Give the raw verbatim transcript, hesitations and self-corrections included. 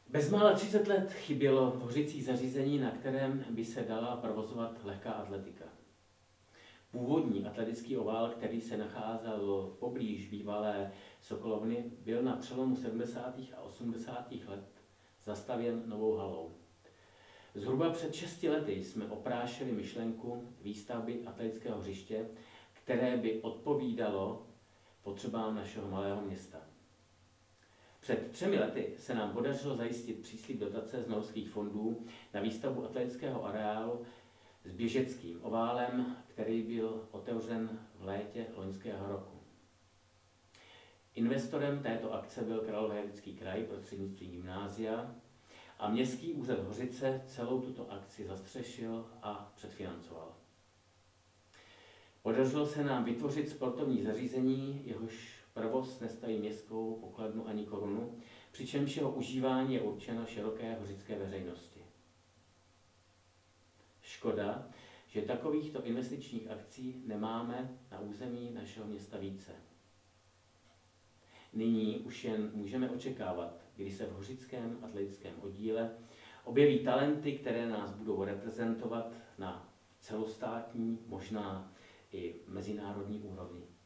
Bezmála třicet let chybělo v Hořicích zařízení, na kterém by se dala provozovat lehká atletika. Původní atletický ovál, který se nacházel poblíž bývalé Sokolovny, byl na přelomu sedmdesátých a osmdesátých let zastavěn novou halou. Zhruba před šesti lety jsme oprášili myšlenku výstavby atletického hřiště, které by odpovídalo potřebám našeho malého města. Před třemi lety se nám podařilo zajistit příslib dotace z norských fondů na výstavbu atletického areálu s běžeckým oválem, který byl otevřen v létě loňského roku. Investorem této akce byl Královéhradecký kraj prostřednictvím gymnázia a Městský úřad Hořice celou tuto akci zastřešil a předfinancoval. Podařilo se nám vytvořit sportovní zařízení, jehož provoz nestaví městskou pokladnu ani korunu, přičemž jeho užívání je určeno široké hořické veřejnosti. Škoda, že takovýchto investičních akcí nemáme na území našeho města více. Nyní už jen můžeme očekávat, kdy se v hořickém atletickém oddíle objeví talenty, které nás budou reprezentovat na celostátní, možná i mezinárodní úrovni.